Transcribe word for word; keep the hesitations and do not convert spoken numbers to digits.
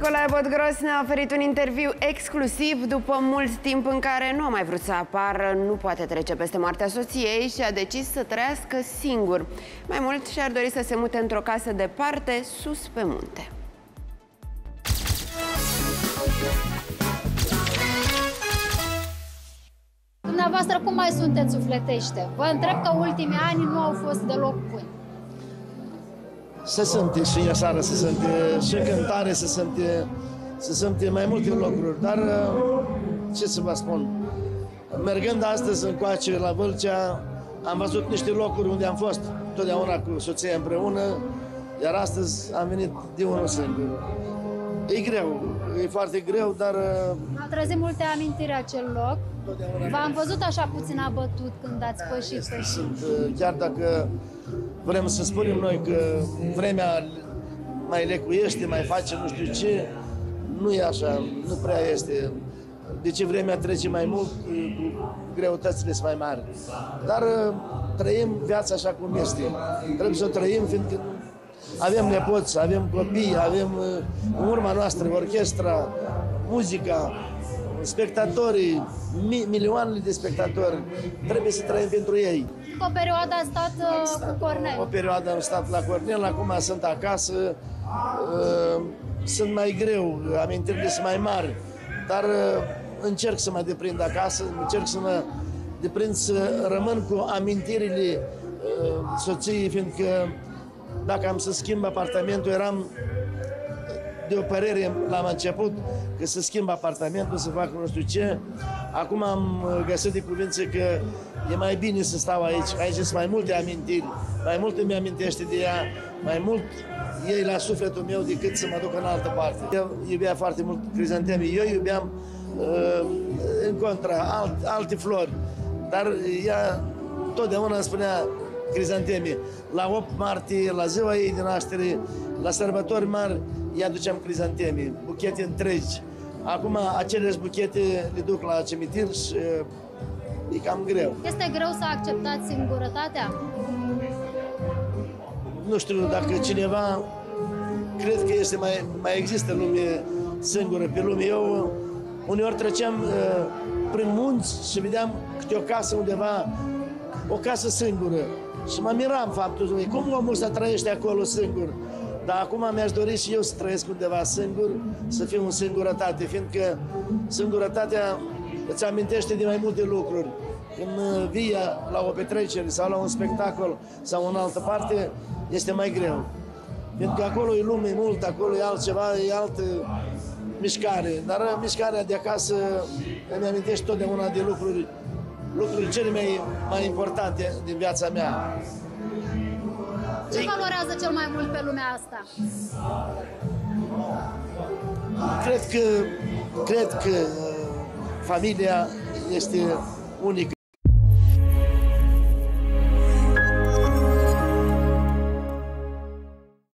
Nicolae Bodgros ne-a oferit un interviu exclusiv după mult timp în care nu a mai vrut să apară, nu poate trece peste moartea soției și a decis să trăiască singur. Mai mult, și-ar dori să se mute într-o casă departe, sus pe munte. Dumneavoastră, cum mai sunteți sufletește? Vă întreb că ultimii ani nu au fost deloc buni. Se simte și în seară, se simte și în cântare, se simte, se simte mai multe lucruri. Dar ce să vă spun, mergând astăzi încoace la Vâlcea, am văzut niște locuri unde am fost totdeauna cu soția împreună, iar astăzi am venit de unul singur. E greu, e foarte greu, dar... A trezit multe amintiri acel loc. V-am văzut așa puțin abătut când ați pășit pe sunt, chiar dacă vrem să spunem noi că vremea mai lecuiește, mai face nu știu ce, nu e așa, nu prea este. De ce vremea trece mai mult, greutățile sunt mai mari. Dar trăim viața așa cum este. Trebuie să o trăim, fiindcă avem nepoți, avem copii, avem în urma noastră orchestra, muzica, spectatorii, mi milioanele de spectatori. Trebuie să trăim pentru ei. O perioadă a stat uh, cu Cornel. O perioadă am stat la Cornel, acum sunt acasă, uh, sunt mai greu, amintirile sunt mai mari, dar uh, încerc să mă deprind acasă, încerc să mă deprind să rămân cu amintirile uh, soției, fiindcă dacă am să schimb apartamentul, eram de o părere la început că să schimb apartamentul, să fac nu știu ce. Acum am găsit de cuvință că e mai bine să stau aici. Aici sunt mai multe amintiri, mai mult îmi amintește de ea, mai mult ei la sufletul meu decât să mă duc în altă parte. Eu iubea foarte mult crizantemii, eu iubeam uh, în contra alt, alte flori, dar ea totdeauna îmi spunea crizantemii. La opt martie, la ziua ei de naștere, la sărbători mari, îi aduceam crizantemii, buchete întregi. Acum aceleși buchete le duc la cimitir și e cam greu. Este greu să acceptați singurătatea? Nu știu dacă cineva, cred că este mai, mai există lume singură pe lume. Eu uneori treceam uh, prin munți și vedeam câte o casă undeva, o casă singură. Și mă miram faptul, cum omul ăsta trăiește acolo singur? Dar acum mi-aș dori și eu să trăiesc undeva singur, să fiu în singurătate, fiindcă singurătatea îți amintește de mai multe lucruri. Când vii la o petrecere sau la un spectacol sau în altă parte, este mai greu. Fiindcă acolo e lume mult, acolo e altceva, e altă mișcare. Dar mișcarea de acasă îmi amintește totdeauna de lucruri, lucruri cele mai, mai importante din viața mea. Ce valorează cel mai mult pe lumea asta? Cred că, cred că familia este unică.